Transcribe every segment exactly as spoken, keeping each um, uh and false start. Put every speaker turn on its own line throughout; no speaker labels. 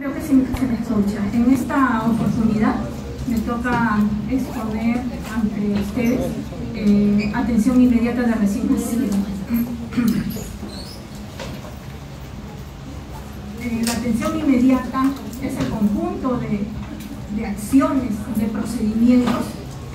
Creo que sí se me escucha. En esta oportunidad me toca exponer ante ustedes eh, atención inmediata de recién nacido. Eh, la atención inmediata es el conjunto de, de acciones, de procedimientos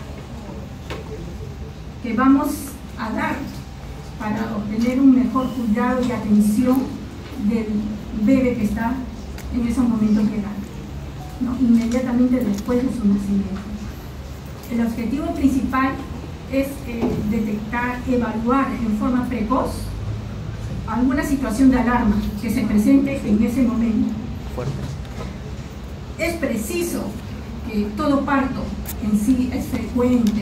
que vamos a dar para obtener un mejor cuidado y atención del bebé que está en esos momentos llegando, ¿no? Inmediatamente después de su nacimiento. El objetivo principal es eh, detectar, evaluar en forma precoz alguna situación de alarma que se presente en ese momento. Es preciso que todo parto en sí es frecuente.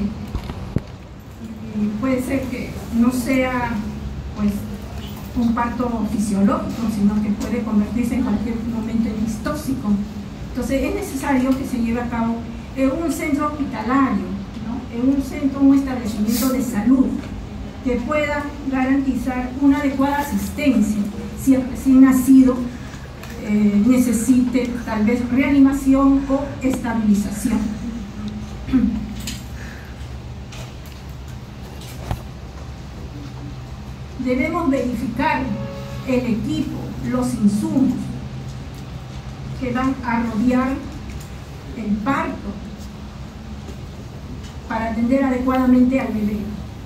Y puede ser que no sea pues un parto fisiológico, sino que puede convertirse en cualquier momento en distóxico. Entonces es necesario que se lleve a cabo en un centro hospitalario, ¿no? En un centro, un establecimiento de salud que pueda garantizar una adecuada asistencia si el recién nacido eh, necesite tal vez reanimación o estabilización. Debemos verificar el equipo, los insumos que van a rodear el parto para atender adecuadamente al bebé.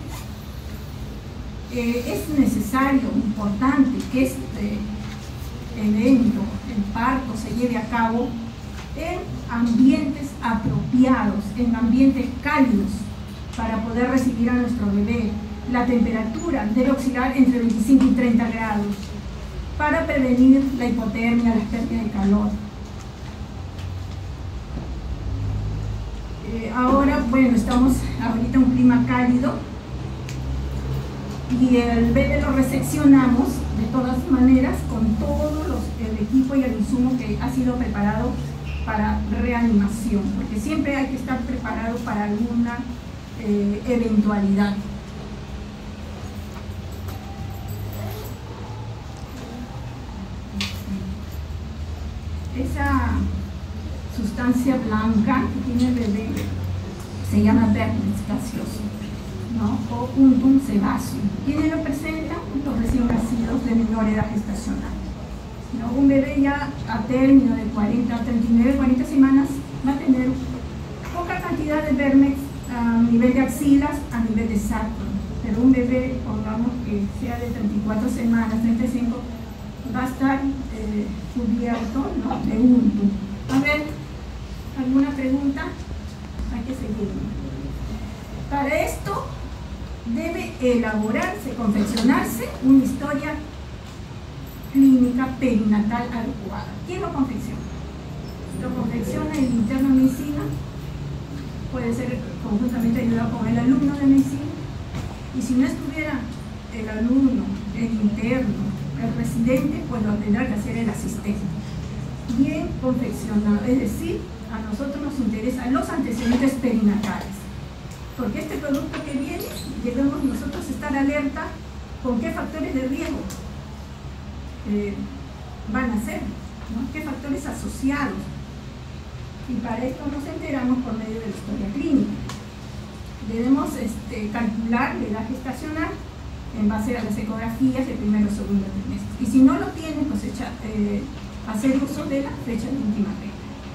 Eh, es necesario, importante, que este evento, el parto, se lleve a cabo en ambientes apropiados, en ambientes cálidos, para poder recibir a nuestro bebé. La temperatura debe oscilar entre veinticinco y treinta grados para prevenir la hipotermia, la pérdida de calor. Eh, ahora, bueno, estamos ahorita en un clima cálido y el bebé lo recepcionamos de todas maneras con todo los, el equipo y el insumo que ha sido preparado para reanimación, porque siempre hay que estar preparado para alguna eh, eventualidad. Esa sustancia blanca que tiene el bebé se llama vermis gaseoso, ¿no? O untum sebáceo. ¿Quiénes lo presentan? Los recién nacidos de menor edad gestacional, ¿no? Un bebé ya a término de cuarenta, treinta y nueve, cuarenta semanas va a tener poca cantidad de vermes a nivel de axilas, a nivel de sacro, pero un bebé, pongamos que sea de treinta y cuatro semanas, treinta y cinco, va a estar eh, cubierto, ¿no?, de untum. A ver, ¿alguna pregunta? Hay que seguir. Para esto debe elaborarse, confeccionarse una historia clínica perinatal adecuada. ¿Quién lo confecciona? Lo confecciona el interno de medicina, puede ser conjuntamente ayudado con el alumno de medicina, y si no estuviera el alumno, el interno, el residente, pues lo tendrá que hacer el asistente. Bien confeccionado, es decir, a nosotros nos interesan los antecedentes perinatales, porque este producto que viene, debemos nosotros estar alerta con qué factores de riesgo eh, van a ser, ¿no? Qué factores asociados, y para esto nos enteramos por medio de la historia clínica. Debemos este, calcular la edad gestacional en base a las ecografías del primero o segundo trimestre. Y si no lo tienen, pues echa, eh, hacer uso de la fecha de última regla.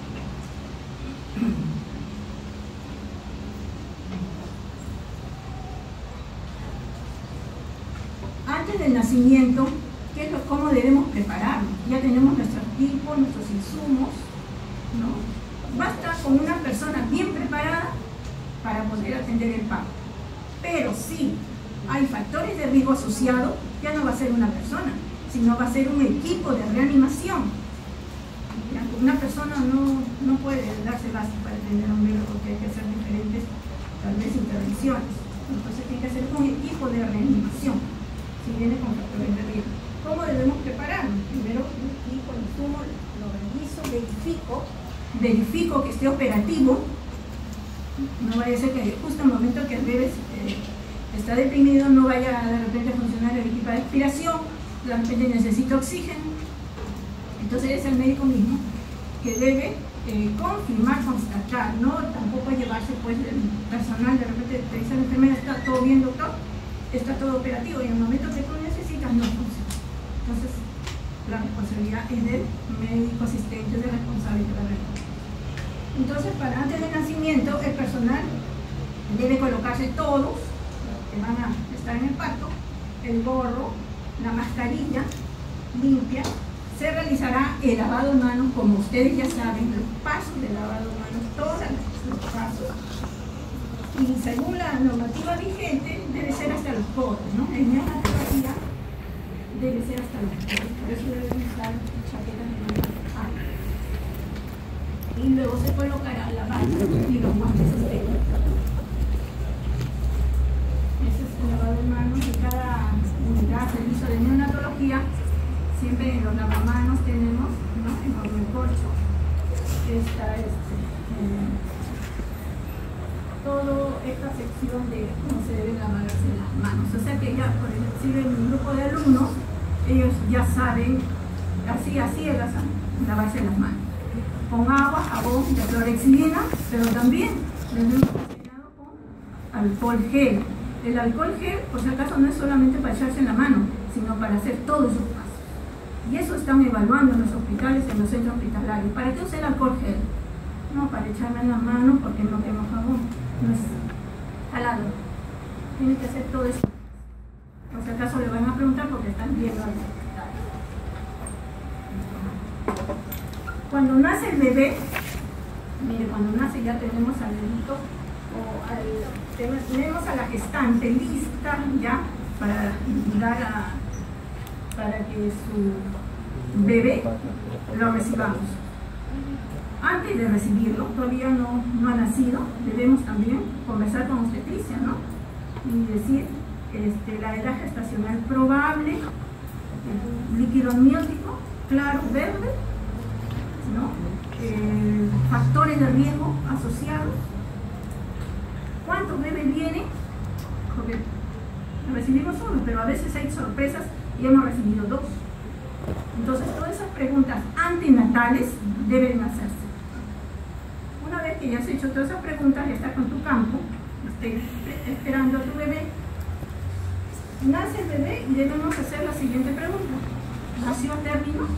Antes del nacimiento, ¿qué es lo, ¿cómo debemos prepararnos? Ya tenemos nuestro equipo, nuestros insumos, ¿no? Basta con una persona bien preparada para poder atender el parto. Pero sí, hay factores de riesgo asociados, ya no va a ser una persona, sino va a ser un equipo de reanimación. Una persona no, no puede darse base para atender a un bebé porque hay que hacer diferentes, tal vez, intervenciones. Entonces tiene que ser un equipo de reanimación, si viene con factores de riesgo. ¿Cómo debemos prepararnos? Primero, un equipo, el insumo, lo reviso, verifico, verifico que esté operativo. No vaya a ser que justo en el momento que el bebé eh, está deprimido, no vaya de repente a funcionar el equipo de respiración, de repente necesita oxígeno. Entonces es el médico mismo que debe eh, confirmar, constatar, no tampoco llevarse pues el personal, de repente te dice la enfermera, está todo bien doctor, está todo operativo, y en el momento que tú necesitas no funciona. Entonces la responsabilidad es del médico asistente, del responsable de la red. Entonces, para antes del nacimiento, el personal debe colocarse todos, que van a estar en el parto, el gorro, la mascarilla limpia. Se realizará el lavado de manos, como ustedes ya saben, los pasos de lavado de manos, todos los pasos. Y según la normativa vigente, debe ser hasta los codos, ¿no? En neonatología debe ser hasta los codos, por eso deben usar chaquetas de manga alta. Y luego se colocará la bata y los guantes estéticos. Ese es el lavado de manos de cada unidad, servicio de neonatología. Siempre en los lavamanos tenemos, ¿no? En el corcho está este, eh, toda esta sección de cómo se deben lavarse las manos. O sea que ya, por ejemplo, si ven un grupo de alumnos, ellos ya saben, así a ciegas, lavarse las manos. Con agua, jabón de clorexidina, pero también lo hemos enseñado con alcohol gel. El alcohol gel, por si acaso, no es solamente para echarse en la mano, sino para hacer todos esos pasos. Y eso están evaluando en los hospitales, en los centros hospitalarios. ¿Para qué usar el alcohol gel? No, para echarme en la mano porque no tengo jabón. No es jalado. Tiene que hacer todo eso. Por si acaso le van a preguntar porque están viendo al hospital. Cuando nace el bebé, mire, cuando nace ya tenemos al bebito o al, tenemos a la gestante lista ya para dar a, para que su bebé lo recibamos. Antes de recibirlo, todavía no, no ha nacido, debemos también conversar con obstetricia, ¿no? Y decir este, la edad gestacional probable, el líquido amniótico, claro, verde, ¿no? Eh, factores de riesgo asociados, cuántos bebés vienen, porque recibimos uno, pero a veces hay sorpresas y hemos recibido dos. Entonces todas esas preguntas antinatales deben hacerse. Una vez que ya has hecho todas esas preguntas, ya estás con tu campo, estés esperando a tu bebé, nace el bebé y debemos hacer la siguiente pregunta: ¿nació a término?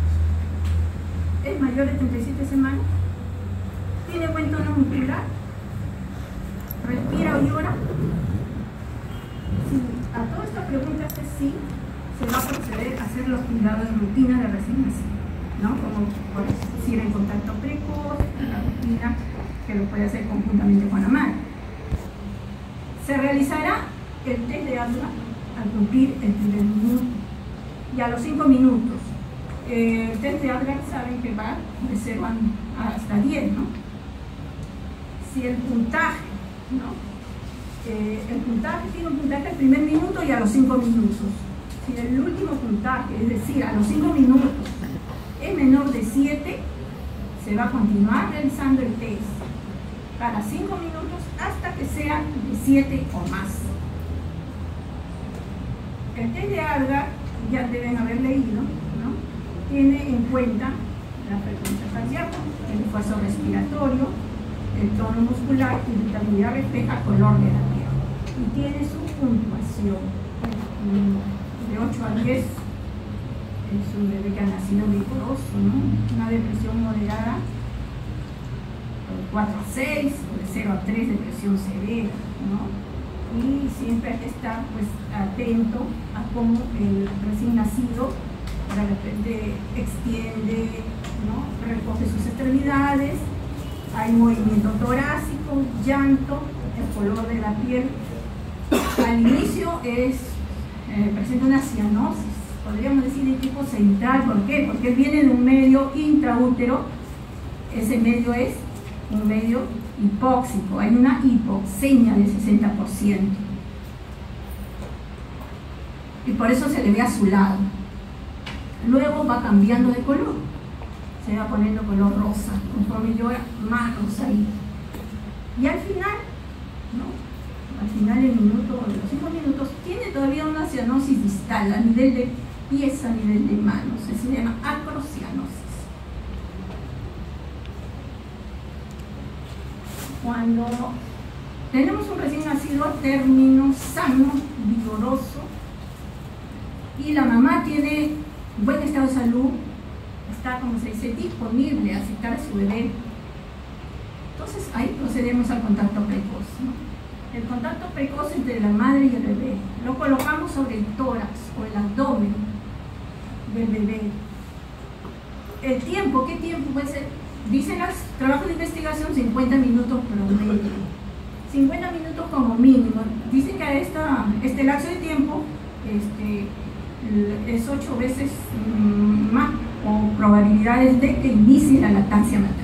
¿Es mayor de treinta y siete semanas? ¿Tiene buen tono muscular? ¿Respira o llora? Si a todas estas preguntas es sí, se va a proceder a hacer los cuidados de rutina de recién nacido, ¿no? Como por decir, en contacto precoz, la rutina que lo puede hacer conjuntamente con la madre. Se realizará el test de asma al cumplir el primer minuto y a los cinco minutos. Eh, el test de Apgar saben que va de cero hasta diez, ¿no? Si el puntaje, ¿no? Eh, el puntaje tiene un puntaje al primer minuto y a los cinco minutos. Si el último puntaje, es decir, a los cinco minutos, es menor de siete, se va a continuar realizando el test cada cinco minutos hasta que sea de siete o más. El test de Apgar, ya deben haber leído, ¿no? Tiene en cuenta la frecuencia cardíaca, el esfuerzo respiratorio, el tono muscular, irritabilidad refleja, color de la piel. Y tiene su puntuación. De ocho a diez es un bebé que ha nacido vigoroso, ¿no? Una depresión moderada, de cuatro a seis, de cero a tres, depresión severa, ¿no? Y siempre hay que estar pues, atento a cómo el recién nacido de repente extiende, ¿no? Recoge sus extremidades, hay movimiento torácico, llanto, el color de la piel. Al inicio es, eh, presenta una cianosis, podríamos decir de tipo central. ¿Por qué? Porque viene de un medio intraútero, ese medio es un medio hipóxico, hay una hipoxemia del sesenta por ciento. Y por eso se le ve azulado. Luego va cambiando de color, se va poniendo color rosa, conforme llora, más rosadito. Y al final, ¿no? Al final del minuto, de los cinco minutos, tiene todavía una cianosis distal a nivel de pies, a nivel de manos, se llama acrocianosis. cuando tenemos un recién nacido a término sano, vigoroso, y la mamá tiene buen estado de salud, está, como se dice, disponible a aceptar a su bebé. Entonces ahí procedemos al contacto precoz, ¿no? El contacto precoz entre la madre y el bebé lo colocamos sobre el tórax o el abdomen del bebé. El tiempo, ¿qué tiempo puede ser? Dicen los trabajos de investigación cincuenta minutos promedio. cincuenta minutos como mínimo. Dicen que a esta, este lapso de tiempo este, es ocho veces mmm, más o probabilidades de que inicie la lactancia materna.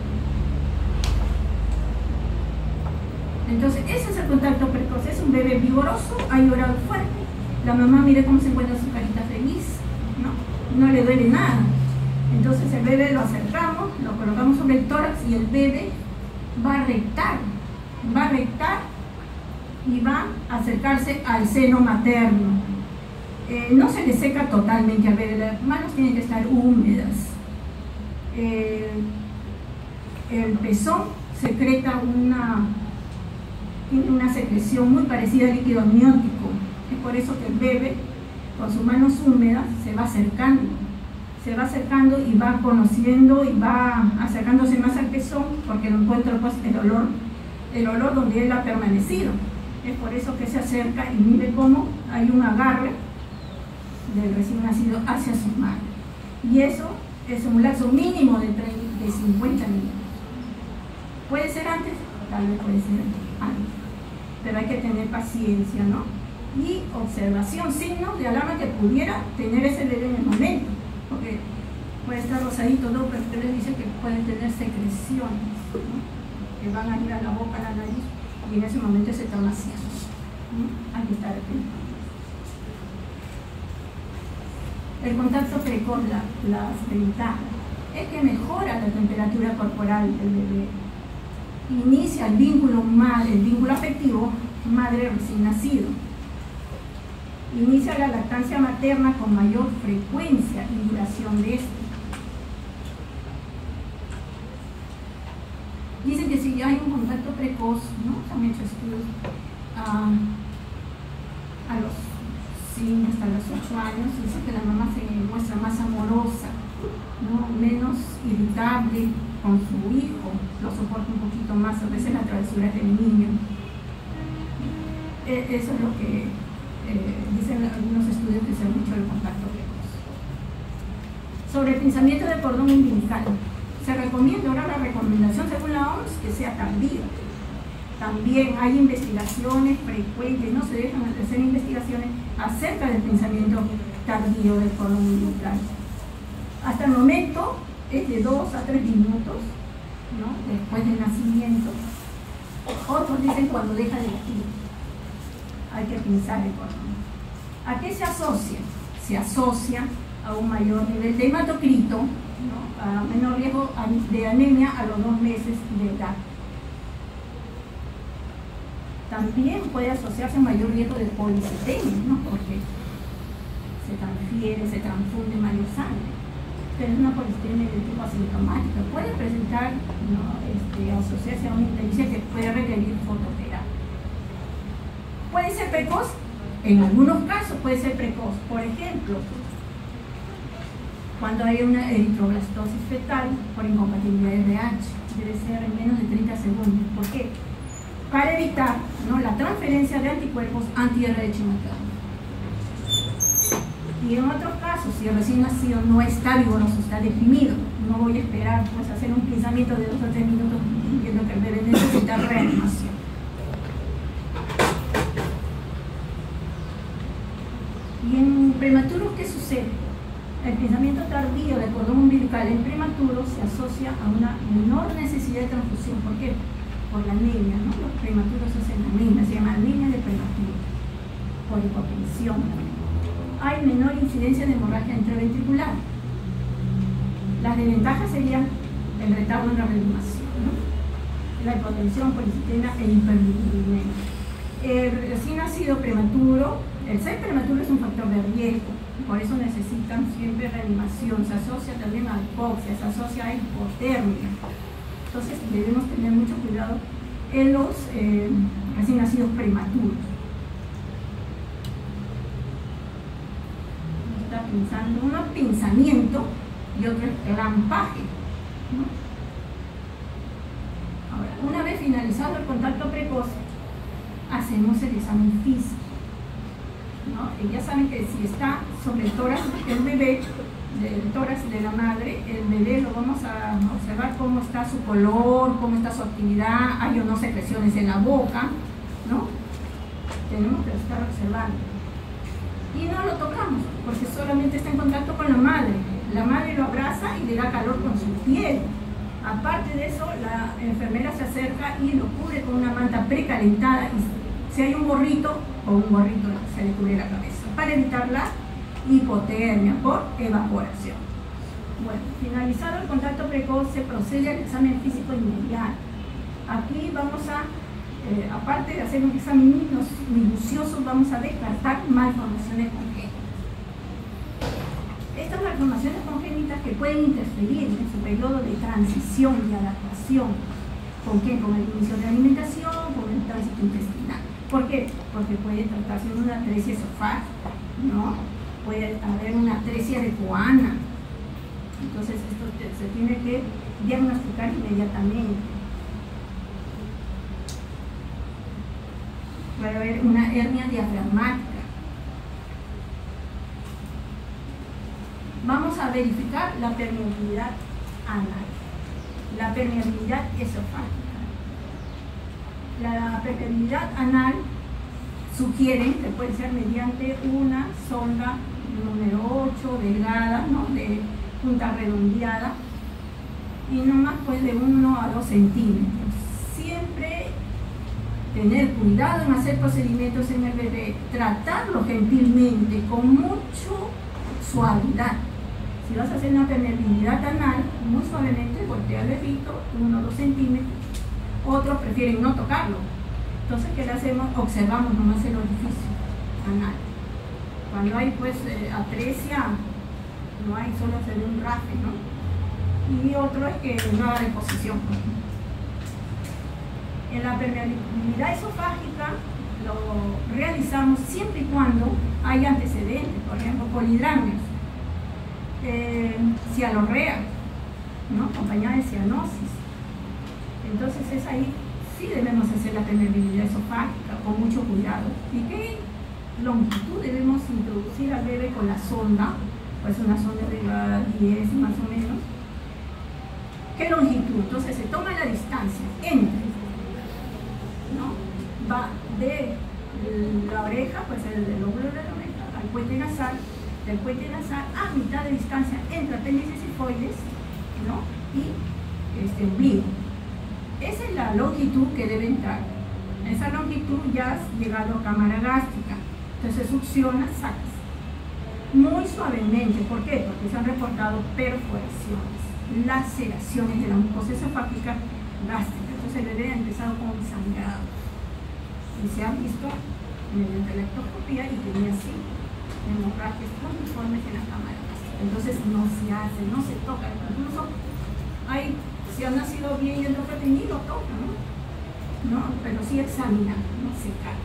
Entonces, ese es el contacto precoz. Es un bebé vigoroso, ha llorado fuerte. La mamá, mire cómo se encuentra su carita feliz, ¿no? No le duele nada. Entonces, el bebé lo acercamos, lo colocamos sobre el tórax y el bebé va a rectar. Va a rectar y va a acercarse al seno materno. Eh, no se le seca totalmente al bebé, las manos tienen que estar húmedas. Eh, el pezón secreta una, tiene una secreción muy parecida al líquido amniótico. Es por eso que el bebé, con sus manos húmedas, se va acercando. Se va acercando y va conociendo y va acercándose más al pezón, porque lo encuentra pues el olor, el olor donde él ha permanecido. Es por eso que se acerca y mire cómo hay un agarre del recién nacido hacia su madre. Y eso es un lapso mínimo de, de cincuenta minutos. Puede ser antes, tal vez puede ser antes, pero hay que tener paciencia, ¿no? Y observación, signos de alarma que pudiera tener ese bebé en el momento, porque puede estar rosadito, ¿no? Pero usted les dice que puede tener secreciones, ¿no? Que van a ir a la boca, a la nariz, y en ese momento se está vaciando, ¿no? Hay que estar atentos. El contacto precoz, la, las ventajas, es que mejora la temperatura corporal del bebé, inicia el vínculo madre, el vínculo afectivo madre recién nacido, inicia la lactancia materna con mayor frecuencia y duración de este. Dicen que si hay un contacto precoz, ¿no? Se han hecho estudios uh, a los cinco hasta los ocho años, dice que la mamá se muestra más amorosa, ¿no? Menos irritable con su hijo, lo soporta un poquito más, a veces la travesura del niño. Eh, eso es lo que eh, dicen algunos estudios que se han hecho del contacto precoz. Sobre el pinzamiento del cordón umbilical, se recomienda, ahora la recomendación según la O M S, que sea tardío. También hay investigaciones frecuentes, no se dejan de hacer investigaciones acerca del pinzamiento tardío del cordón umbilical. Hasta el momento es de dos a tres minutos, ¿no? Después del nacimiento. Otros dicen cuando deja de latir, hay que pinzar el cordón. ¿A qué se asocia? Se asocia a un mayor nivel de hematocrito, ¿no? A menor riesgo de anemia a los dos meses de edad. También puede asociarse a mayor riesgo de policitemia, ¿no? Porque se transfiere, se transfunde mayor sangre. Pero es una policitemia de tipo asintomática. Puede presentar, ¿no? este, asociarse a una ictericia que puede requerir fototerapia. Puede ser precoz, en algunos casos puede ser precoz. Por ejemplo, cuando hay una eritroblastosis fetal por incompatibilidad de R H, debe ser en menos de treinta segundos. ¿Por qué? Para evitar, ¿no? la transferencia de anticuerpos anti-R H materno. Y en otros casos, si el recién nacido no está vigoroso, está deprimido, no voy a esperar pues, hacer un pinzamiento de dos o tres minutos viendo que el bebé necesita reanimación. Y en prematuros, ¿qué sucede? El pinzamiento tardío del cordón umbilical en prematuro se asocia a una menor necesidad de transfusión. ¿Por qué? Por la anemia, ¿no? Los prematuros hacen anemia, se llama anemia de prematuro, por hipotensión. Hay menor incidencia de hemorragia intraventricular. Las desventajas serían el retardo en la reanimación, ¿no? La hipotensión, policitemia e hiperbilirubinemia. El recién nacido prematuro, el ser prematuro es un factor de riesgo, por eso necesitan siempre reanimación, se asocia también a hipoxia, se asocia a hipotermia. Entonces debemos tener mucho cuidado en los eh, recién nacidos prematuros. Está pensando, uno es pinzamiento y otro es clampaje, ¿no? Ahora, una vez finalizado el contacto precoz, hacemos el examen físico, ¿no? Y ya saben que si está sobre el tórax del bebé, del tórax de la madre, el bebé lo vamos a observar cómo está su color, cómo está su actividad, hay o no secreciones en la boca, ¿no? Tenemos que estar observando. Y no lo tocamos, porque solamente está en contacto con la madre. La madre lo abraza y le da calor con su piel. Aparte de eso, la enfermera se acerca y lo cubre con una manta precalentada, y si hay un gorrito, o un gorrito se le cubre la cabeza, para evitar la hipotermia por evaporación. Bueno, finalizado el contacto precoz, se procede al examen físico inmediato. Aquí vamos a, eh, aparte de hacer un examen minucioso, vamos a descartar malformaciones congénitas. Estas malformaciones congénitas que pueden interferir en su periodo de transición y adaptación. ¿Con qué? Con el inicio de alimentación, con el tránsito intestinal. ¿Por qué? Porque puede tratarse de una atresia esofágica, ¿no? Puede haber una atresia de Coana. Entonces esto se tiene que diagnosticar inmediatamente. Puede haber una hernia diafragmática. Vamos a verificar la permeabilidad anal, la permeabilidad esofágica. La permeabilidad anal sugieren que puede ser mediante una sonda número ocho, delgada, ¿no? De punta redondeada, y no más pues de uno a dos centímetros. Siempre tener cuidado en hacer procedimientos en el bebé, tratarlo gentilmente, con mucha suavidad. Si vas a hacer una permeabilidad anal, muy suavemente golpea al bebito, uno o dos centímetros. Otros prefieren no tocarlo. Entonces, ¿qué le hacemos? Observamos nomás el orificio anal. Cuando hay pues eh, atresia, no hay, solo se ve un rafe, ¿no? Y otro es que no haga deposición. En la permeabilidad esofágica lo realizamos siempre y cuando hay antecedentes, por ejemplo, polidramios, eh, cialorrea, ¿no? Acompañada de cianosis. Entonces es ahí, sí debemos hacer la permeabilidad esofágica con mucho cuidado. ¿Y qué longitud debemos introducir al bebé con la sonda? Pues una sonda de diez más o menos. ¿Qué longitud? Entonces se toma la distancia entre, ¿no? Va de la oreja, pues el lóbulo de la oreja, al puente nasal, del puente nasal a mitad de distancia entre apéndices sifoides, ¿no? Y este ombligo. Esa es la longitud que debe entrar. Esa longitud ya has llegado a cámara gástrica. Entonces succiona, sacas. Muy suavemente. ¿Por qué? Porque se han reportado perforaciones, laceraciones de la mucosa esofágica gástrica. Entonces el bebé ha empezado con sangrado. Y se ha visto mediante la ectoscopía y tenía así hemorragias uniformes en la cámara gástrica. Entonces no se hace, no se toca. Incluso hay, si ha nacido bien y endófilo, ni lo toca, ¿no? ¿no? Pero sí examina, no se cae.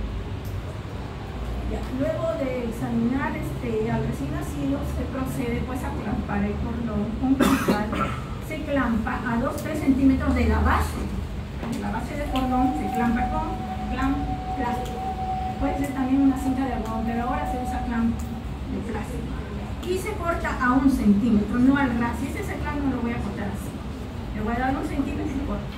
Ya, luego de examinar este, al recién nacido, se procede pues a clampar el cordón umbilical. Se clampa a dos a tres centímetros de la base. De la base del cordón se clampa con clamp plástico. Puede ser también una cinta de algodón, pero ahora se usa clamp de plástico. Y se corta a un centímetro, no al ras. Si ese es el clamp, no lo voy a cortar así. Le voy a dar un centímetro y corto.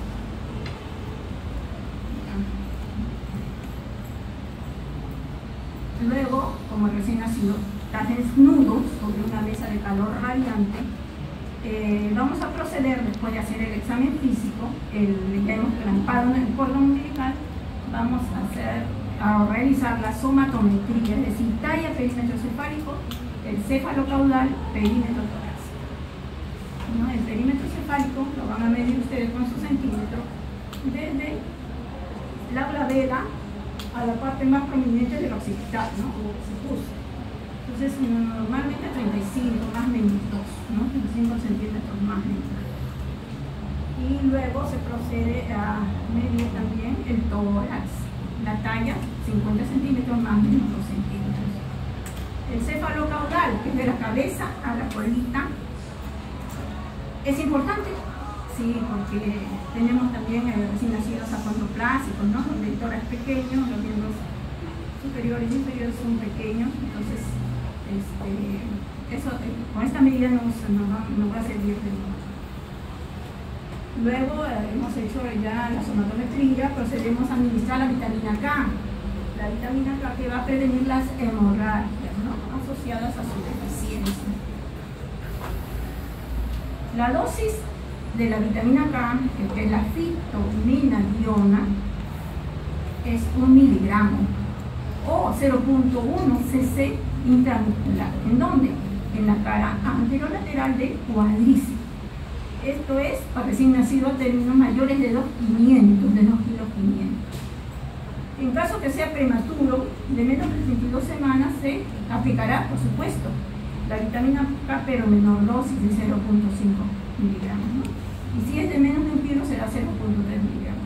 Luego, como el recién nacido está desnudo sobre una mesa de calor radiante, eh, vamos a proceder, después de hacer el examen físico, el, ya hemos clampado en el cordón umbilical, vamos a hacer, a realizar la somatometría, es decir, talla, perímetro cefálico, el céfalo caudal, perímetro torácico. ¿No? El perímetro cefálico lo van a medir ustedes con su centímetro desde la glabela a la parte más prominente del occipital, ¿no? O se puso. Entonces, normalmente treinta y cinco más menos dos, ¿no? treinta y cinco centímetros más menos. Y y luego se procede a medir también el tórax, la talla, cincuenta centímetros más o menos dos centímetros. El cefalocaudal, que es de la cabeza a la colita, es importante, sí, porque tenemos también eh, recién nacidos acondroplásicos, ¿no? Donde el tórax pequeño, los miembros superiores y inferiores son pequeños, entonces este, eso, eh, con esta medida nos, nos, va, nos va a servir de nuevo. Luego eh, hemos hecho ya la somatometría, procedemos a administrar la vitamina K, la vitamina K que va a prevenir las hemorragias, ¿no? Asociadas a su deficiencia. La dosis de la vitamina K, que es la fitominadiona, es un miligramo o cero punto uno cc intramuscular. ¿En dónde? En la cara anterolateral del cuádriceps. Esto es para recién nacidos a términos mayores de dos kilos quinientos, de dos kilos quinientos. En caso que sea prematuro, de menos de treinta y dos semanas, se aplicará, por supuesto, la vitamina K, pero menor dosis de cero punto cinco miligramos, ¿no? Y si es de menos de un kilo, será cero punto tres miligramos.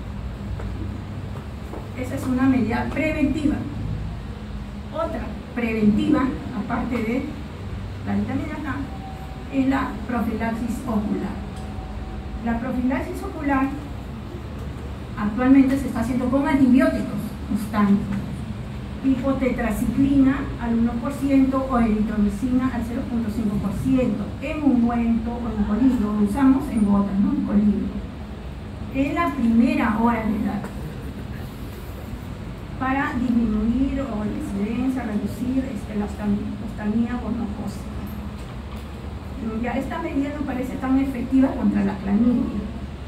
Esa es una medida preventiva. Otra preventiva, aparte de la vitamina K, es la profilaxis ocular. La profilaxis ocular actualmente se está haciendo con antibióticos constantes, tipo tetraciclina al uno por ciento o eritromicina al cero punto cinco por ciento en ungüento o en colibro. Lo usamos en gotas, ¿no? En colibro. En la primera hora de edad, para disminuir o la incidencia, reducir este, la ostamina gonocócica. Ya esta medida no parece tan efectiva contra la clamidia.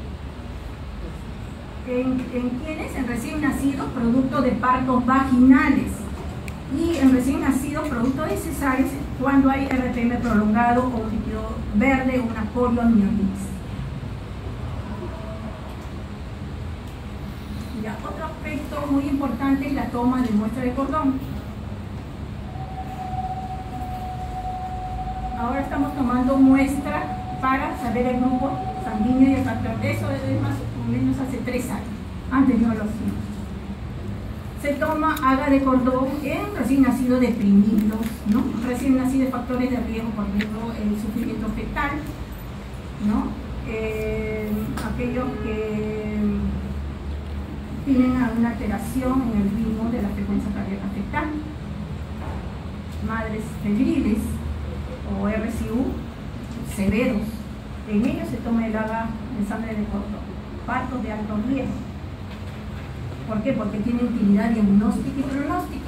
En, en quienes, en recién nacidos, producto de partos vaginales, y en recién nacidos, producto de cesáreas, cuando hay R P M prolongado o un líquido verde o una poliomielitis. Ya, otro aspecto muy importante es la toma de muestra de cordón. Ahora estamos tomando muestra para saber el grupo sanguíneo y el factor. Eso es más o menos hace tres años, antes yo lo hacía. Se toma haga de cordón en recién nacidos deprimidos, ¿no? Recién nacidos factores de riesgo, por ejemplo, el sufrimiento fetal, ¿no? Eh, aquellos que tienen una alteración en el ritmo de la frecuencia cardíaca fetal, madres febriles o R C U severos, en ellos se toma el haga de sangre de cordón. Partos de alto riesgo. ¿Por qué? Porque tiene utilidad diagnóstica y pronóstica.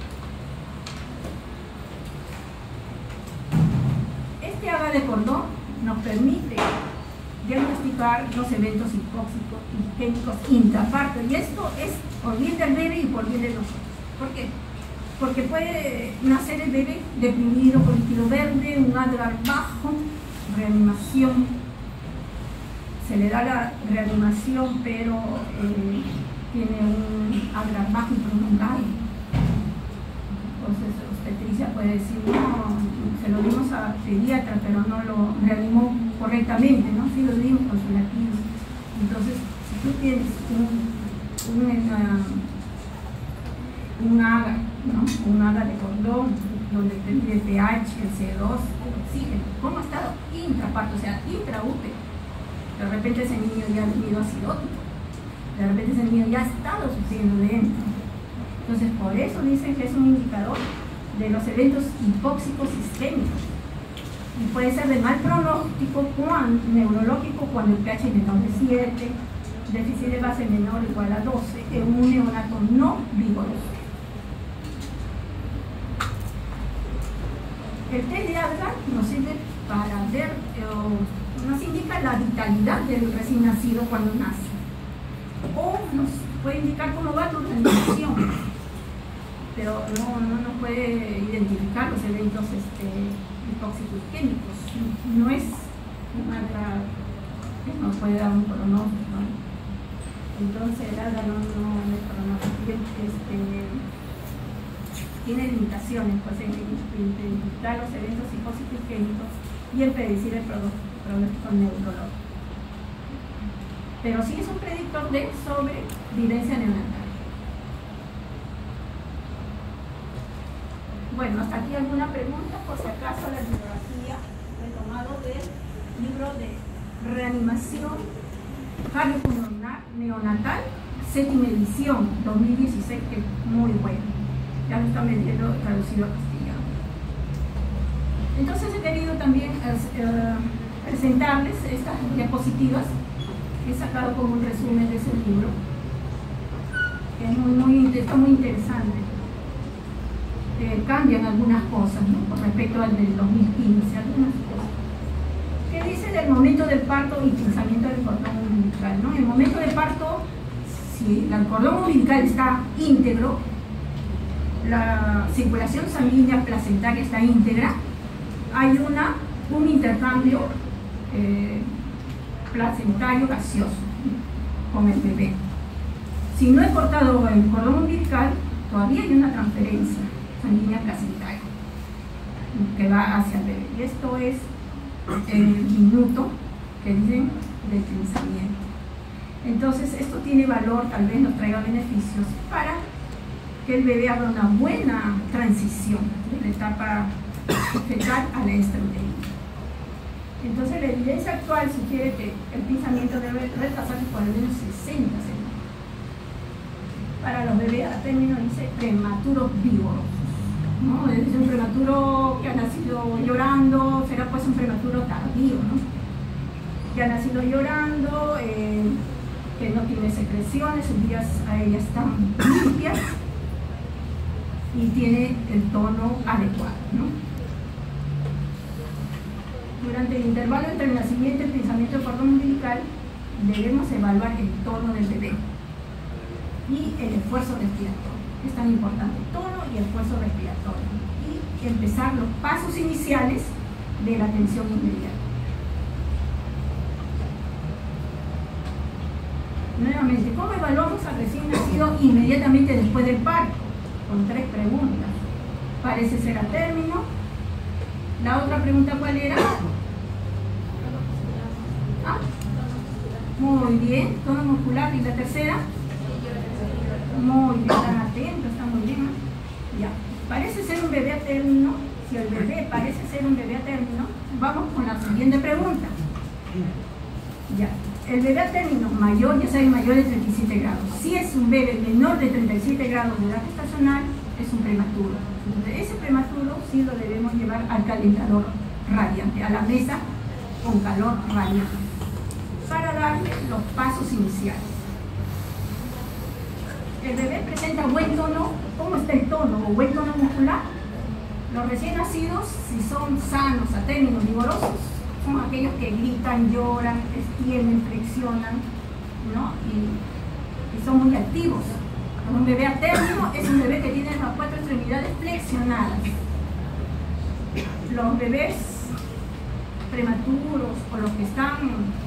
Este haga de cordón nos permite diagnosticar los eventos hipóxicos y isquémicos intraparto, y esto es por bien del bebé y por bien de nosotros. ¿Por qué? Porque puede nacer el bebé deprimido con líquido verde, un Adgar bajo, reanimación, se le da la reanimación, pero eh, tiene un Adgar bajo y prolongado. Entonces obstetricia puede decir, no, se lo dimos a pediatra, pero no lo reanimó correctamente, ¿no? Sí lo dimos con su latido. Entonces, si tú tienes un, un, una, un haga, ¿no? Un haga de cordón, donde te mide el pH, el C O dos, el oxígeno, ¿cómo ha estado? Intraparto, o sea, intraútero. De repente ese niño ya ha tenido acidótico, de repente ese niño ya ha estado sufriendo dentro. Entonces, por eso dicen que es un indicador de los eventos hipóxicos isquémicos. Y puede ser de mal pronóstico cuando, neurológico cuando el pH es menor de siete, déficit de base menor o igual a doce, en un neonato no vigoroso. El test de Adgar nos sirve para ver, eh, nos indica la vitalidad del recién nacido cuando nace, o nos puede indicar cómo va tu reanimación, pero no, no nos puede identificar los eventos este, hipóxicos isquémicos. No es una Adgar que nos puede dar un pronóstico, ¿no? Entonces el Adgar no, no, no es pronóstico. Este, tiene limitaciones, pues, en identificar los eventos psicóticos isquémicos y en predecir el pronóstico neurológico. pero sí es un predictor de sobrevivencia neonatal. Bueno, hasta aquí alguna pregunta, por si acaso la bibliografía retomado del libro de reanimación cardiopulmonar neonatal, séptima edición, dos mil dieciséis, que es muy bueno. Ya lo están vendiendo traducido a castellano. Entonces he querido también uh, presentarles estas diapositivas que he sacado como un resumen de ese libro, que es muy, muy, está muy interesante. Eh, cambian algunas cosas, ¿no?, con respecto al del dos mil quince, algunas cosas. ¿Qué dice del momento del parto y pinzamiento del cordón umbilical, ¿no? En el momento del parto, si el cordón umbilical está íntegro, la circulación sanguínea placentaria está íntegra, hay una, un intercambio eh, placentario gaseoso con el bebé. Si no he cortado el cordón umbilical, todavía hay una transferencia sanguínea placentaria que va hacia el bebé. Y esto es el minuto que dicen de pinzamiento. Entonces esto tiene valor, tal vez nos traiga beneficios para que el bebé haga una buena transición de la etapa fetal a la extrauterina. Entonces la evidencia actual sugiere que el pinzamiento debe retrasarse por al menos sesenta semanas. Para los bebés a término dice prematuros vigorosos, ¿no? Es un prematuro que ha nacido llorando, será pues un prematuro tardío, ¿no?, que ha nacido llorando, eh, que no tiene secreciones, sus vías aéreas están limpias y tiene el tono adecuado, ¿no? Durante el intervalo entre el nacimiento y el pinzamiento del cordón umbilical debemos evaluar el tono del bebé y el esfuerzo respiratorio. Es tan importante el tono y el esfuerzo respiratorio, y empezar los pasos iniciales de la atención inmediata. Nuevamente, ¿cómo evaluamos al recién nacido inmediatamente después del parto? Con tres preguntas. Parece ser a término. La otra pregunta, ¿cuál era? ¿Ah? Muy bien, tono muscular. ¿Y la tercera? Muy bien, están atentos, están muy bien. Ya. Parece ser un bebé a término. Si el bebé parece ser un bebé a término, vamos con la siguiente pregunta. Ya. El bebé a término mayor, ya saben, mayor de treinta y siete grados. Si es un bebé menor de treinta y siete grados de edad gestacional, es un prematuro. Entonces, ese prematuro sí lo debemos llevar al calentador radiante, a la mesa con calor radiante, para darle los pasos iniciales. El bebé presenta buen tono. ¿Cómo está el tono o buen tono muscular? Los recién nacidos, si son sanos, a términos vigorosos, son aquellos que gritan, lloran, extienden, flexionan, ¿no? y, y son muy activos. Un bebé a término es un bebé que tiene las cuatro extremidades flexionadas. Los bebés prematuros o los que están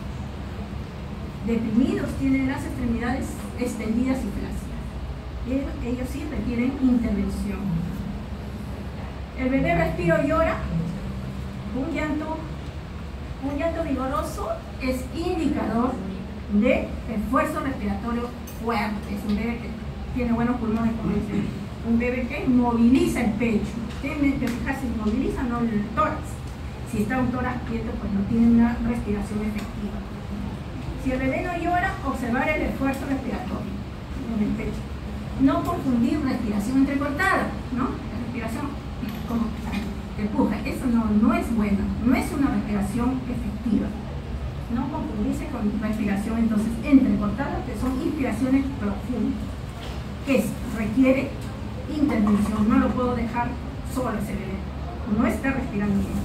deprimidos tienen las extremidades extendidas y flácidas. Ellos sí requieren intervención. El bebé respira o llora. Un llanto, un llanto vigoroso es indicador de esfuerzo respiratorio fuerte. Es un bebé que tiene buenos pulmones, como dicen. Un bebé que moviliza el pecho. Tienen que fijarse si moviliza, no el tórax. Si está un tórax quieto, pues no tiene una respiración efectiva. Si el bebé no llora, observar el esfuerzo respiratorio en el pecho. No confundir respiración entrecortada, ¿no? La respiración como que puja, eso no, no es bueno, no es una respiración efectiva. No confundirse con respiración entonces entrecortada, que son inspiraciones profundas, que es, requiere intervención. No lo puedo dejar solo ese bebé, no está respirando bien.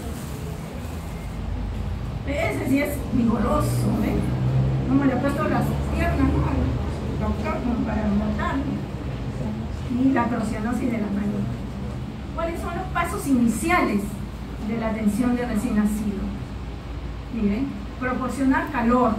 Ese sí es vigoroso, ¿eh? No me le he puesto las piernas, ¿no?, al doctor como para notarlo. Y la procianosis de la mano. ¿Cuáles son los pasos iniciales de la atención de recién nacido? Miren, proporcionar calor,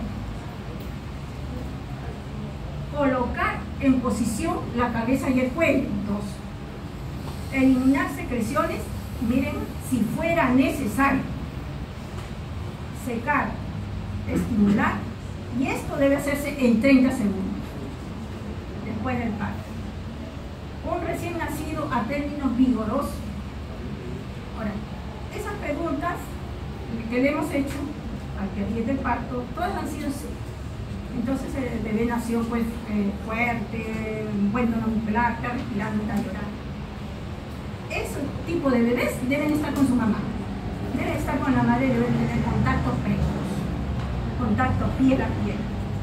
colocar en posición la cabeza y el cuello, dos, eliminar secreciones, miren, si fuera necesario, secar, estimular Y esto debe hacerse en treinta segundos, después del parto. Un recién nacido a términos vigorosos. Ahora, esas preguntas que le hemos hecho al que viene del parto, todas han sido sí. Entonces el bebé nació pues eh, fuerte, buen tono muscular, está respirando, está llorando. Ese tipo de bebés deben estar con su mamá, deben estar con la madre, deben tener contacto precoz, contacto piel a piel.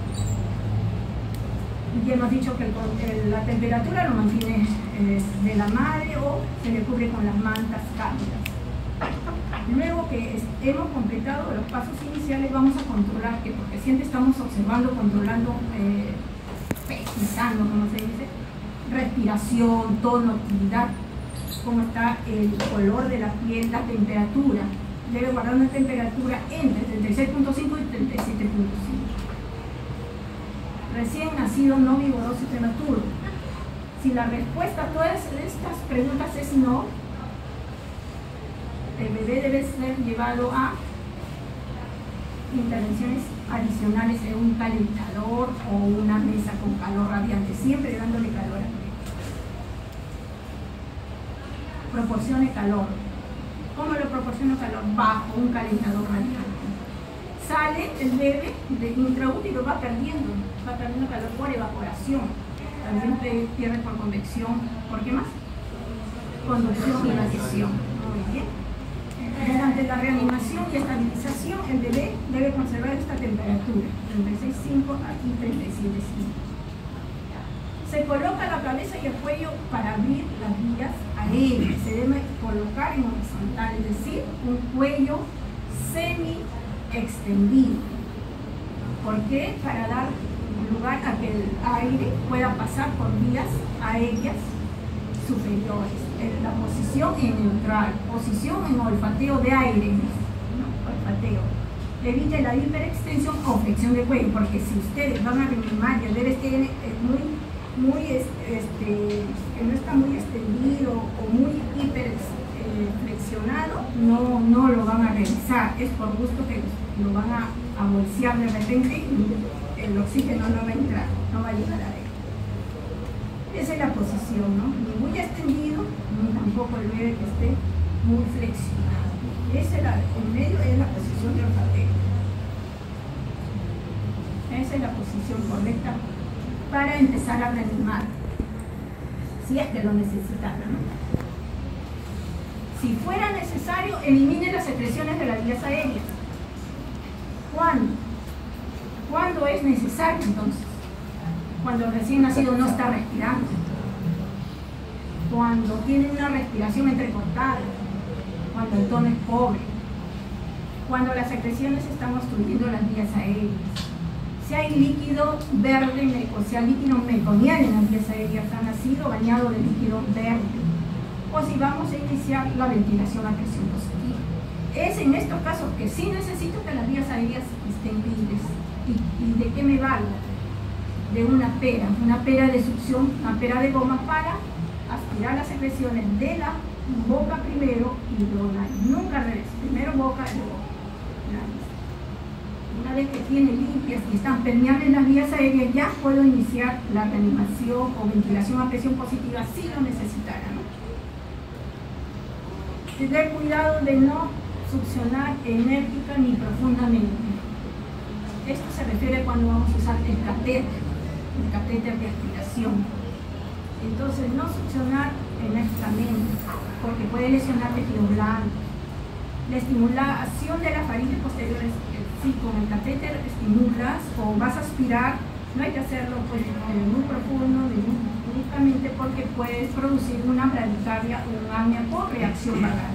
Ya hemos dicho que el, el, la temperatura lo mantiene eh, de la madre o se le cubre con las mantas cálidas. Luego que es, hemos completado los pasos iniciales, vamos a controlar, que porque siempre estamos observando, controlando, eh, pesquisando, como se dice, respiración, tono, actividad, cómo está el color de la piel, la temperatura. Debe guardar una temperatura entre treinta y seis punto cinco y treinta y siete punto cinco. Recién nacido, no vigoroso y prematuro. Si la respuesta a todas estas preguntas es no, el bebé debe ser llevado a intervenciones adicionales en un calentador o una mesa con calor radiante, siempre dándole calor al bebé. Proporcione calor. ¿Cómo lo proporciona calor? Bajo un calentador radiante. Sale el bebé de intraútero, va perdiendo, va perdiendo calor por evaporación. También pierde por convección. ¿Por qué más? Conducción y radiación. Muy bien. Durante la reanimación y estabilización, el bebé debe conservar esta temperatura, treinta y seis punto cinco aquí treinta y siete punto cinco. Se coloca la cabeza y el cuello para abrir las vías aéreas. Se debe colocar en horizontal, es decir, un cuello semi extendido. ¿Por qué? Para dar lugar a que el aire pueda pasar por vías aéreas superiores. La posición en neutral, posición en olfateo de aire, ¿no? Olfateo. Evite la hiperextensión o flexión de cuello, porque si ustedes van a reanimar y el bebé esté muy, muy, este, que no está muy extendido o muy hiperflexionado, no, no lo van a realizar. Es por gusto que lo van a, a bolsear de repente y el oxígeno no va a entrar, no va a llegar a él. Esa es la posición, ¿no? Ni muy extendido, ni tampoco el bebé que esté muy flexionado. Esa es la, en medio es la posición de olfateo. Esa es la posición correcta para empezar a reanimar, si es que lo necesitara, ¿no? Si fuera necesario, elimine las secreciones de las vías aéreas. ¿Cuándo? ¿Cuándo es necesario entonces? Cuando el recién nacido no está respirando, cuando tiene una respiración entrecortada, cuando el tono es pobre, cuando las secreciones están obstruyendo las vías aéreas, si hay líquido verde, o sea, líquido meconial en las vías aéreas, ha nacido bañado de líquido verde, o si vamos a iniciar la ventilación a presión positiva. Es en estos casos que sí necesito que las vías aéreas estén libres. ¿Y, y de qué me valgo? De una pera, una pera de succión, una pera de goma para aspirar las secreciones de la boca primero y luego nariz. Nunca al revés, primero boca y luego nariz. Una vez que tiene limpias y están permeables las vías aéreas, ya puedo iniciar la reanimación o ventilación a presión positiva si lo necesitara, ¿no? Tener cuidado de no succionar enérgica ni profundamente. Esto se refiere cuando vamos a usar el catéter. El catéter de aspiración. Entonces, no succionar enérgicamente, porque puede lesionar tejido blando. La estimulación de la faringe posterior es, si con el catéter estimulas o vas a aspirar, no hay que hacerlo pues, muy profundo, ni muy bruscamente, porque puedes producir una bradicardia o una apnea por reacción vagal.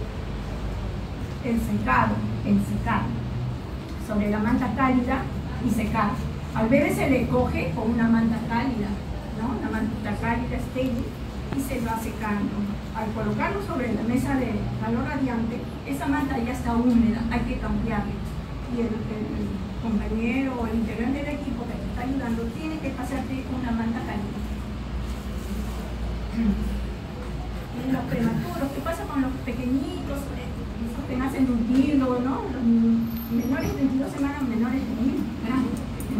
El secado, el secado, sobre la manta cálida y secado. Al bebé se le coge con una manta cálida, ¿no? Una manta cálida stable, y se va secando. Al colocarlo sobre la mesa de calor radiante, esa manta ya está húmeda, hay que cambiarla. Y el, el, el compañero o el integrante del equipo que te está ayudando tiene que pasarte una manta cálida. Y los prematuros, ¿qué pasa con los pequeñitos? Esos que nacen de un kilo, ¿no? Los menores de veintidós semanas, menores de mil gramos.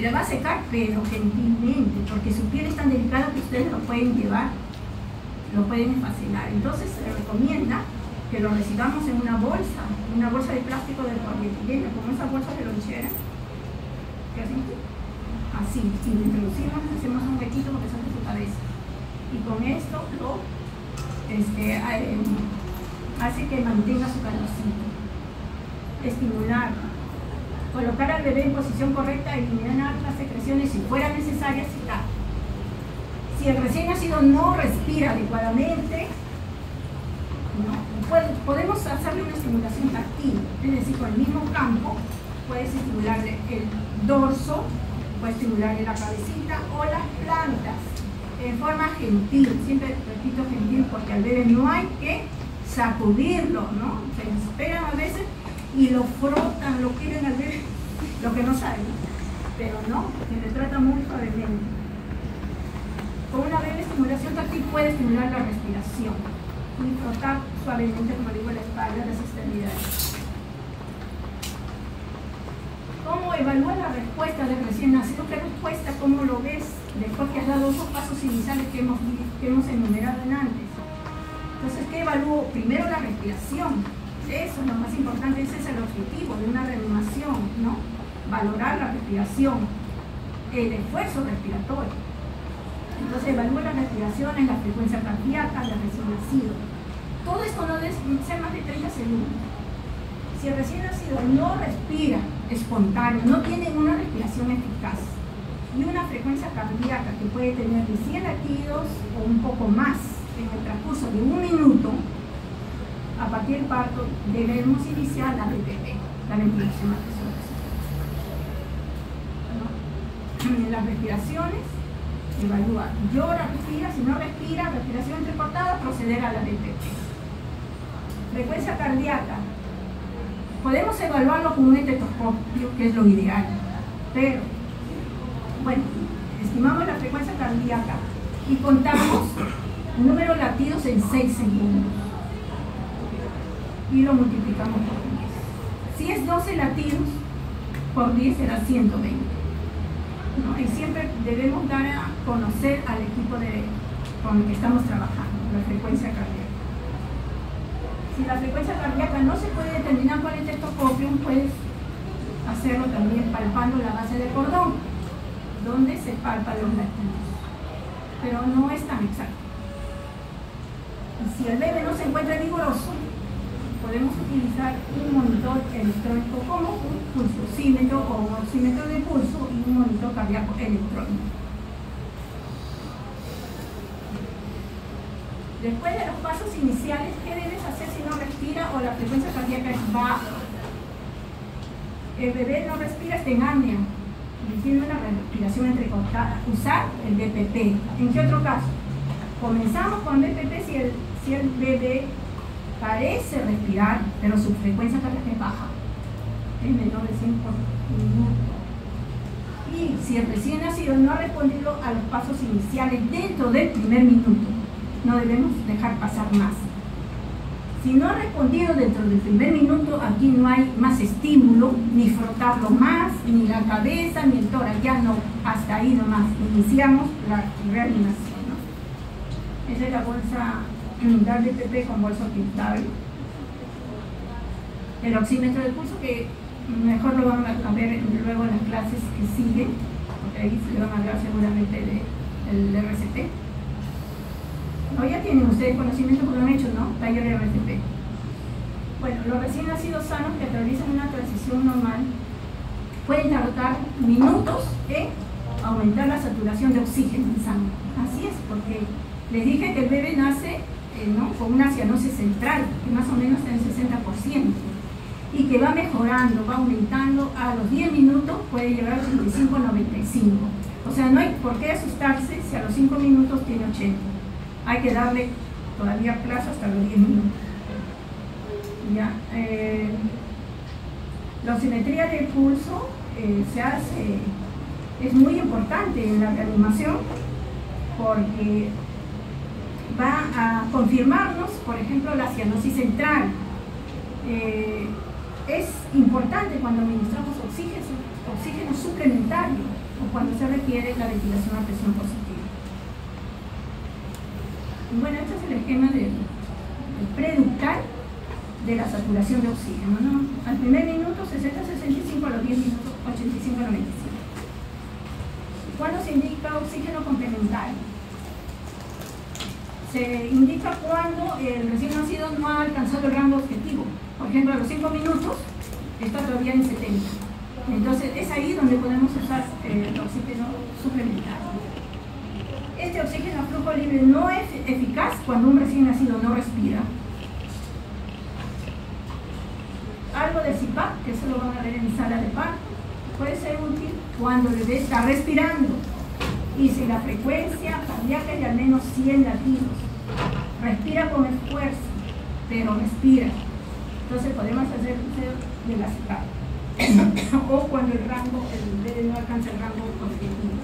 le va a secar, pero gentilmente, porque su piel es tan delicada que ustedes lo pueden llevar, lo pueden fascinar. Entonces se recomienda que lo recibamos en una bolsa, una bolsa de plástico de polietileno, como esa bolsa de lonchera, que así, así, y lo introducimos, hacemos un huequito porque sale su cabeza, y con esto lo este, eh, hace que mantenga su calorcito. Estimular, colocar al bebé en posición correcta, eliminar las secreciones si fuera necesaria, citar. Si el recién nacido no respira adecuadamente, ¿no? podemos hacerle una estimulación táctil, es decir, con el mismo campo puedes estimularle el dorso, puedes estimularle la cabecita o las plantas en forma gentil, siempre repito gentil, porque al bebé no hay que sacudirlo, ¿no? Se esperan a veces y lo frotan, lo quieren al bebé, lo que no saben, pero no, se le trata muy suavemente. Con una breve estimulación táctil puede estimular la respiración y frotar suavemente, como digo, la espalda, las extremidades. ¿Cómo evalúa la respuesta del recién nacido? ¿Qué respuesta? ¿Cómo lo ves? Después que has dado esos pasos iniciales que hemos, que hemos enumerado en antes. Entonces, ¿qué evalúo? Primero la respiración. Eso es lo más importante, ese es el objetivo de una reanimación, ¿no? Valorar la respiración, el esfuerzo respiratorio. Entonces evalúa las respiraciones, la frecuencia cardíaca, la recién nacido. Todo esto no debe ser más de treinta segundos. Si el recién nacido no respira espontáneo, no tiene una respiración eficaz y una frecuencia cardíaca que puede tener de cien latidos o un poco más en el transcurso de un minuto, a partir del parto debemos iniciar la B P P, la ventilación arterial. ¿No? En las respiraciones, evalúa, llora, respira, si no respira, respiración entrecortada, proceder a la B P P. Frecuencia cardíaca, podemos evaluarlo con un estetoscopio, que es lo ideal, pero, bueno, estimamos la frecuencia cardíaca y contamos el número de latidos en seis segundos. Y lo multiplicamos por diez. Si es doce latidos, por diez será ciento veinte. ¿No? Y siempre debemos dar a conocer al equipo de, con el que estamos trabajando, la frecuencia cardíaca. Si la frecuencia cardíaca no se puede determinar con el estetoscopio, puedes hacerlo también palpando la base del cordón, donde se palpan los latidos. Pero no es tan exacto. Y si el bebé no se encuentra vigoroso, podemos utilizar un monitor electrónico como un pulsosímetro o un oxímetro de pulso y un monitor cardíaco electrónico. Después de los pasos iniciales, ¿qué debes hacer si no respira o la frecuencia cardíaca es baja? El bebé no respira, está en apnea y tiene una respiración entrecortada. Usar el B P P. ¿En qué otro caso? Comenzamos con B P P si el, si el bebé parece respirar, pero su frecuencia cardíaca es baja, es menor de cien por minuto. Y si el recién nacido no ha respondido a los pasos iniciales dentro del primer minuto, no debemos dejar pasar más. Si no ha respondido dentro del primer minuto, aquí no hay más estímulo, ni frotarlo más, ni la cabeza, ni el tórax, ya no, hasta ahí nomás, iniciamos la reanimación, ¿no? Esa es la bolsa, dar B P P con bolso pintable. El oxímetro de pulso, que mejor lo van a ver luego en las clases que siguen, porque ahí se le van a hablar seguramente del de, R C P. No, ya tienen ustedes conocimiento porque lo han hecho, ¿no? Taller de R C P. Bueno, los recién nacidos sanos que atraviesan una transición normal pueden tardar minutos en aumentar la saturación de oxígeno en sangre. Así es, porque les dije que el bebé nace Eh, ¿no? con una cianosis central, que más o menos está en el sesenta por ciento, y que va mejorando, va aumentando, a los diez minutos puede llegar a ochenta y cinco a noventa y cinco. O sea, no hay por qué asustarse si a los cinco minutos tiene ochenta. Hay que darle todavía plazo hasta los diez minutos. ¿Ya? Eh, la oximetría del pulso eh, se hace, es muy importante en la reanimación, porque va a confirmarnos, por ejemplo, la cianosis central. Eh, es importante cuando administramos oxígeno, oxígeno suplementario o cuando se requiere la ventilación a presión positiva. Bueno, este es el esquema del, del preductal de la saturación de oxígeno, ¿no? Al primer minuto sesenta a sesenta y cinco, a los diez minutos ochenta y cinco a noventa y cinco. ¿Cuándo se indica oxígeno complementario? Se indica cuando el recién nacido no ha alcanzado el rango objetivo. Por ejemplo, a los cinco minutos está todavía en setenta. Entonces es ahí donde podemos usar eh, el oxígeno suplementario. Este oxígeno a flujo libre no es eficaz cuando un recién nacido no respira. Algo de C PAP, que eso lo van a ver en sala de parto, puede ser útil cuando el bebé está respirando y si la frecuencia cardíaca es de al menos cien latidos. Respira con esfuerzo, pero respira. Entonces podemos hacer uso de la C PAP. O cuando el rango, el bebé no alcanza el rango objetivo.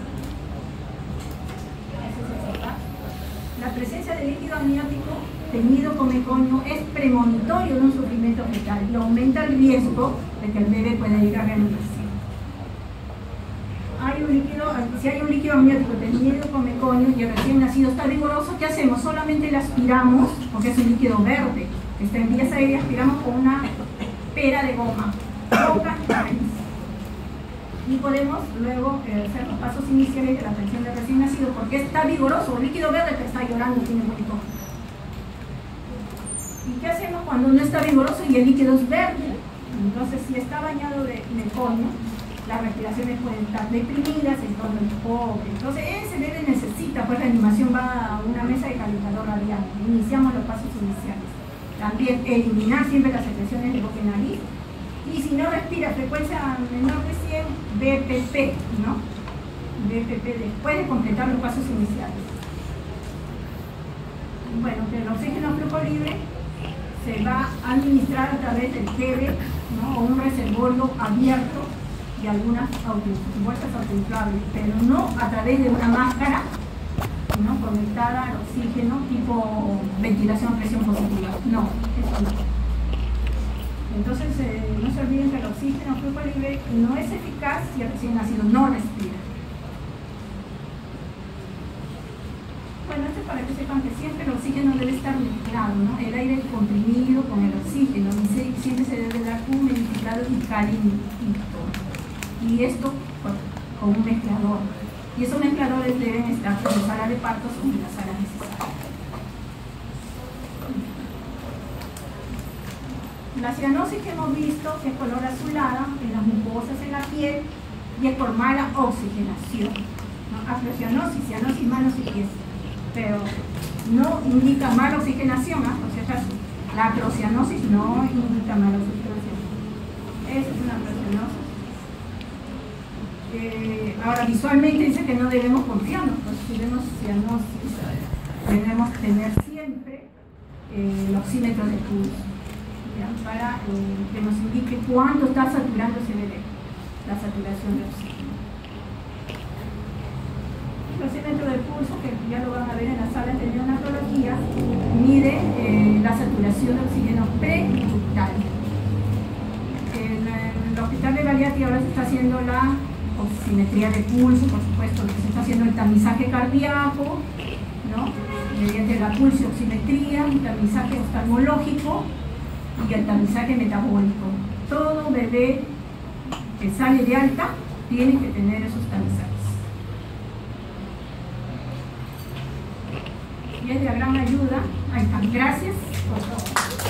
La presencia de líquido amniótico teñido con meconio es premonitorio de un sufrimiento fetal y aumenta el riesgo de que el bebé pueda ir a reanimación. Hay un líquido, si hay un líquido amniótico teñido con meconio y el recién nacido está vigoroso, ¿qué hacemos? Solamente le aspiramos, porque es un líquido verde, que está en vías aéreas, aspiramos con una pera de goma, boca y nariz. Y podemos luego eh, hacer los pasos iniciales de la atención del recién nacido, porque está vigoroso, el líquido verde que está llorando tiene bonito. ¿Y qué hacemos cuando no está vigoroso y el líquido es verde? Entonces, si está bañado de meconio, las respiraciones pueden estar deprimidas, el tono es pobre. Entonces, ese bebé necesita, pues, reanimación, va a una mesa de calentador radiante. Iniciamos los pasos iniciales. También eliminar siempre las secreciones de boca y nariz. Y si no respira frecuencia menor de cien, B P P, ¿no? B P P después de completar los pasos iniciales. Bueno, que el oxígeno a flujo libre se va a administrar a través del T V, ¿no? O un reservorio abierto y algunas bolsas autoinflables, pero no a través de una máscara, ¿no? Conectada al oxígeno tipo ventilación a presión positiva. No, eso no. Entonces, eh, no se olviden que el oxígeno a flujo libre no es eficaz si el recién nacido no respira. Bueno, esto es para que sepan que siempre el oxígeno debe estar mezclado, ¿no? El aire comprimido con el oxígeno, y se, siempre se debe dar humidificado y calentito. Y esto pues, con un mezclador. Y esos mezcladores deben estar en la sala de partos o en la sala necesaria. La cianosis que hemos visto, que es color azulada, en las mucosas en la piel, y es por mala oxigenación, ¿no? Afrocianosis, cianosis, manos y pies, pero no indica mala oxigenación, ¿no? Por si acaso, la acrocianosis no indica mala oxigenación. Esa es una acrocianosis. Eh, ahora, visualmente dice que no debemos confiarnos, pues si vemos cianosis, debemos tener siempre eh, el oxímetro de pulso, para eh, que nos indique cuándo está saturando ese bebé, la saturación de oxígeno. El oxímetro del pulso, que ya lo van a ver en las salas de neonatología, mide eh, la saturación de oxígeno preductal. En el hospital de Galeati ahora se está haciendo la oximetría de pulso, por supuesto, se está haciendo el tamizaje cardíaco, ¿no? Mediante la pulsioximetría, el tamizaje oftalmológico y el tamizaje metabólico. Todo bebé que sale de alta tiene que tener esos tamizajes. Y es de gran ayuda. Ahí está. Gracias por todo.